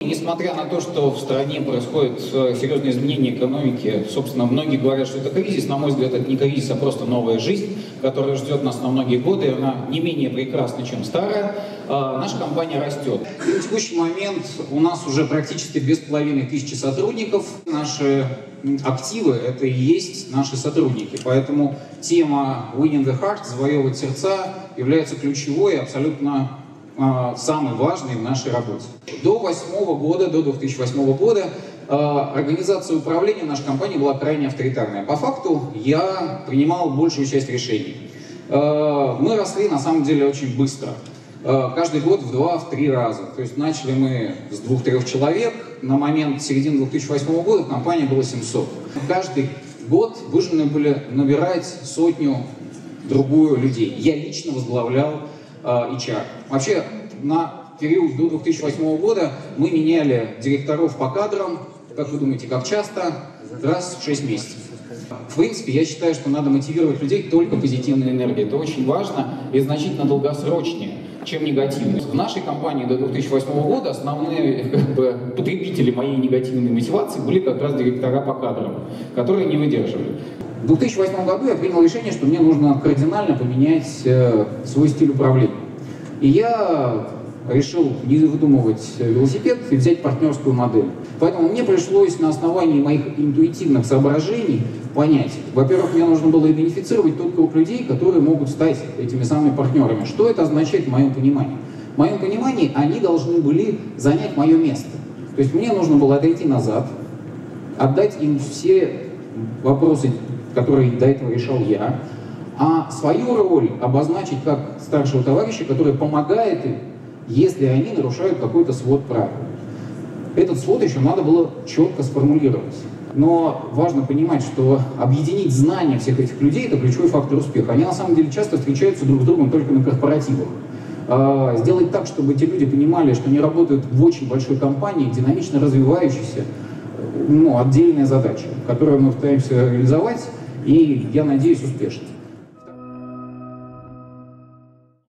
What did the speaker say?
Несмотря на то, что в стране происходят серьезные изменения экономики, собственно, многие говорят, что это кризис. На мой взгляд, это не кризис, а просто новая жизнь, которая ждет нас на многие годы. Она не менее прекрасна, чем старая. Наша компания растет. На текущий момент у нас уже практически 2500 сотрудников. Наши активы — это и есть наши сотрудники. Поэтому тема Winning the Heart, завоевывать сердца, является ключевой и абсолютно самый важный в нашей работе. До 2008 года организация управления нашей компании была крайне авторитарная. По факту я принимал большую часть решений. Мы росли на самом деле очень быстро. Каждый год в 2-3 раза. То есть начали мы с 2-3 человек. На момент середины 2008 года в компании было 700. Каждый год вынуждены были набирать сотню-другую людей. Я лично возглавлял HR. Вообще, на период до 2008 года мы меняли директоров по кадрам, как вы думаете, как часто? Раз в 6 месяцев. В принципе, я считаю, что надо мотивировать людей только позитивной энергией. Это очень важно и значительно долгосрочнее, чем негативный. В нашей компании до 2008 года основные потребители моей негативной мотивации были как раз директора по кадрам, которые не выдерживали. В 2008 году я принял решение, что мне нужно кардинально поменять свой стиль управления. И я решил не выдумывать велосипед и взять партнерскую модель. Поэтому мне пришлось на основании моих интуитивных соображений понять. Во-первых, мне нужно было идентифицировать тот круг людей, которые могут стать этими самыми партнерами. Что это означает в моем понимании? В моем понимании они должны были занять мое место. То есть мне нужно было отойти назад, отдать им все вопросы, которые до этого решал я, а свою роль обозначить как старшего товарища, который помогает им, если они нарушают какой-то свод правил. Этот свод еще надо было четко сформулировать. Но важно понимать, что объединить знания всех этих людей — это ключевой фактор успеха. Они на самом деле часто встречаются друг с другом только на корпоративах. Сделать так, чтобы эти люди понимали, что они работают в очень большой компании, динамично развивающейся, отдельная задача, которую мы пытаемся реализовать, и, я надеюсь, успешно.